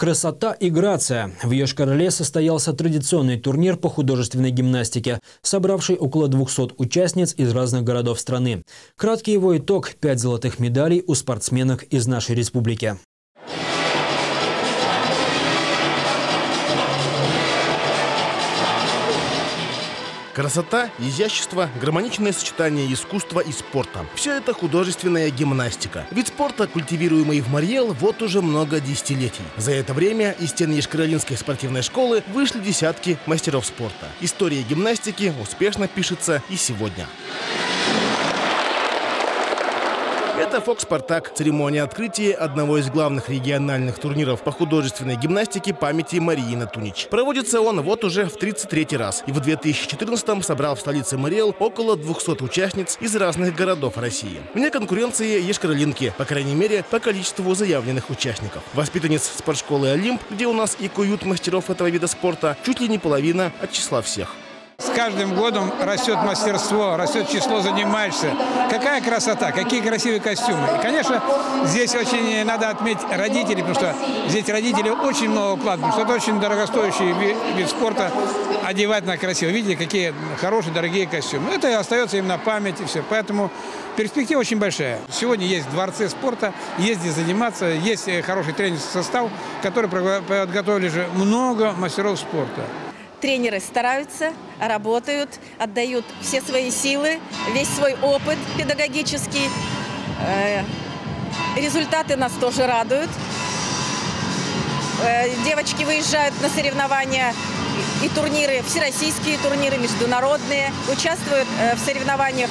Красота и грация. В Йошкар-Оле состоялся традиционный турнир по художественной гимнастике, собравший около 200 участниц из разных городов страны. Краткий его итог – 5 золотых медалей у спортсменок из нашей республики. Красота, изящество, гармоничное сочетание искусства и спорта – все это художественная гимнастика. Вид спорта, культивируемый в Марий Эл, вот уже много десятилетий. За это время из стен Йошкар-Олинской спортивной школы вышли десятки мастеров спорта. История гимнастики успешно пишется и сегодня. Это «Фок-Спартак» – церемония открытия одного из главных региональных турниров по художественной гимнастике памяти Марии Натунич. Проводится он вот уже в 33-й раз. И в 2014-м собрал в столице Марий Эл около 200 участниц из разных городов России. Вне конкуренции Йошкар-Олинки, по крайней мере, по количеству заявленных участников. Воспитанниц спортшколы «Олимп», где у нас и куют мастеров этого вида спорта, чуть ли не половина от числа всех. С каждым годом растет мастерство, растет число занимающихся. Какая красота, какие красивые костюмы. И, конечно, здесь очень надо отметить родителей, потому что здесь родители очень много вкладывают, потому что это очень дорогостоящий вид спорта одевать на красиво. Видите, какие хорошие, дорогие костюмы. Это остается им на память и все. Поэтому перспектива очень большая. Сегодня есть дворцы спорта, есть где заниматься, есть хороший тренерский состав, который подготовили же много мастеров спорта. Тренеры стараются, работают, отдают все свои силы, весь свой опыт педагогический. Результаты нас тоже радуют. Девочки выезжают на соревнования и турниры, всероссийские турниры, международные, участвуют в соревнованиях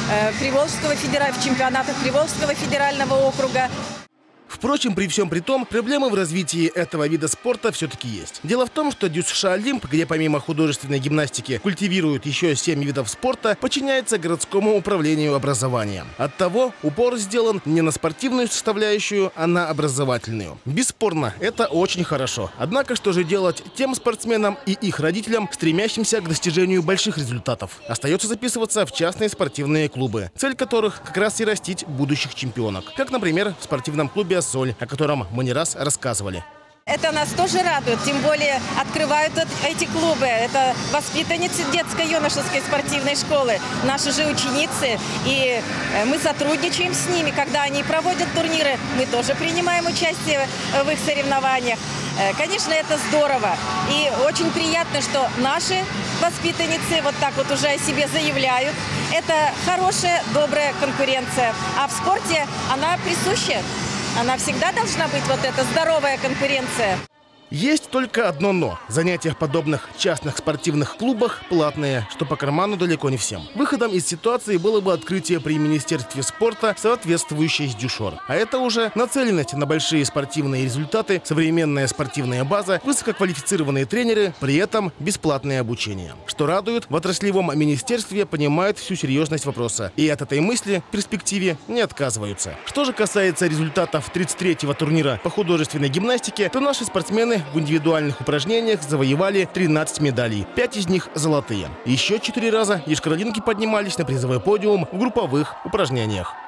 в чемпионатах Приволжского федерального округа. Впрочем, при всем при том, проблемы в развитии этого вида спорта все-таки есть. Дело в том, что ДЮСШ «Олимп», где помимо художественной гимнастики культивируют еще 7 видов спорта, подчиняется городскому управлению образования. Оттого упор сделан не на спортивную составляющую, а на образовательную. Бесспорно, это очень хорошо. Однако, что же делать тем спортсменам и их родителям, стремящимся к достижению больших результатов? Остается записываться в частные спортивные клубы, цель которых как раз и растить будущих чемпионок. Как, например, в спортивном клубе «Соль», о котором мы не раз рассказывали. Это нас тоже радует, тем более открывают эти клубы. Это воспитанницы детско-юношеской спортивной школы, наши же ученицы. И мы сотрудничаем с ними, когда они проводят турниры, мы тоже принимаем участие в их соревнованиях. Конечно, это здорово. И очень приятно, что наши воспитанницы вот так вот уже о себе заявляют. Это хорошая, добрая конкуренция. А в спорте она присуща. Она всегда должна быть вот эта здоровая конкуренция. Есть только одно «но». Занятия в подобных частных спортивных клубах платные, что по карману далеко не всем. Выходом из ситуации было бы открытие при Министерстве спорта соответствующей СДЮШОР. А это уже нацеленность на большие спортивные результаты, современная спортивная база, высококвалифицированные тренеры, при этом бесплатное обучение. Что радует, в отраслевом министерстве понимают всю серьезность вопроса. И от этой мысли в перспективе не отказываются. Что же касается результатов 33-го турнира по художественной гимнастике, то наши спортсмены в индивидуальных упражнениях завоевали 13 медалей, 5 из них золотые. Еще 4 раза йошкар-олинки поднимались на призовой подиум в групповых упражнениях.